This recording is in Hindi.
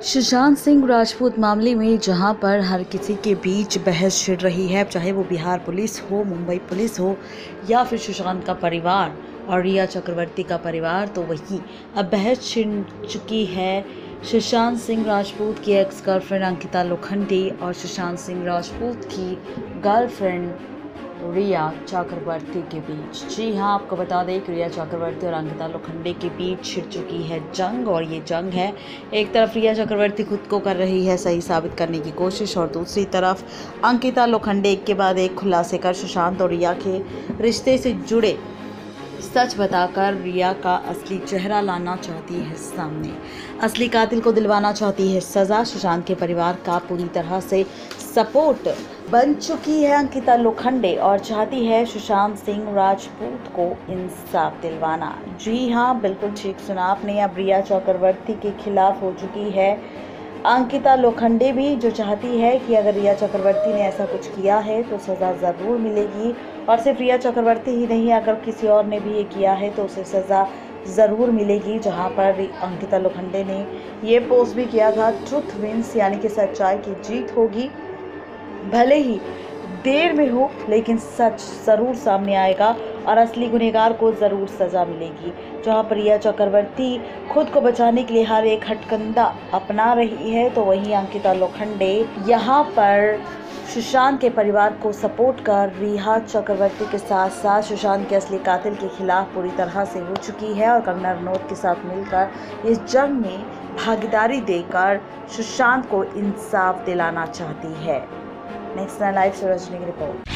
सुशांत सिंह राजपूत मामले में जहां पर हर किसी के बीच बहस छिड़ रही है, चाहे वो बिहार पुलिस हो, मुंबई पुलिस हो या फिर सुशांत का परिवार और रिया चक्रवर्ती का परिवार, तो वही अब बहस छिड़ चुकी है सुशांत सिंह राजपूत की एक्स गर्लफ्रेंड अंकिता लोखंडे और सुशांत सिंह राजपूत की गर्लफ्रेंड रिया चक्रवर्ती के बीच। जी हाँ, आपको बता दें कि रिया चक्रवर्ती और अंकिता लोखंडे के बीच छिड़ चुकी है जंग, और ये जंग है, एक तरफ रिया चक्रवर्ती खुद को कर रही है सही साबित करने की कोशिश और दूसरी तरफ अंकिता लोखंडे एक के बाद एक खुलासे कर सुशांत और रिया के रिश्ते से जुड़े सच बताकर रिया का असली चेहरा लाना चाहती है सामने, असली कातिल को दिलवाना चाहती है सजा। सुशांत के परिवार का पूरी तरह से सपोर्ट बन चुकी है अंकिता लोखंडे और चाहती है सुशांत सिंह राजपूत को इंसाफ दिलवाना। जी हाँ, बिल्कुल ठीक सुना आपने, अब रिया चक्रवर्ती के खिलाफ हो चुकी है अंकिता लोखंडे भी, जो चाहती है कि अगर रिया चक्रवर्ती ने ऐसा कुछ किया है तो सज़ा ज़रूर मिलेगी, और सिर्फ रिया चक्रवर्ती ही नहीं, अगर किसी और ने भी ये किया है तो उसे सज़ा ज़रूर मिलेगी। जहां पर अंकिता लोखंडे ने ये पोस्ट भी किया था, ट्रुथ विंस, यानी कि सच्चाई की जीत होगी, भले ही देर में हो लेकिन सच ज़रूर सामने आएगा और असली गुनहगार को ज़रूर सज़ा मिलेगी। जहां पर रिया चक्रवर्ती खुद को बचाने के लिए हर एक हथकंडा अपना रही है, तो वहीं अंकिता लोखंडे यहां पर सुशांत के परिवार को सपोर्ट कर रिया चक्रवर्ती के साथ साथ सुशांत के असली कातिल के खिलाफ पूरी तरह से हो चुकी है और कंगना रनौत के साथ मिलकर इस जंग में भागीदारी देकर सुशांत को इंसाफ दिलाना चाहती है। नेक्स्ट लाइव से रजनी की रिपोर्ट।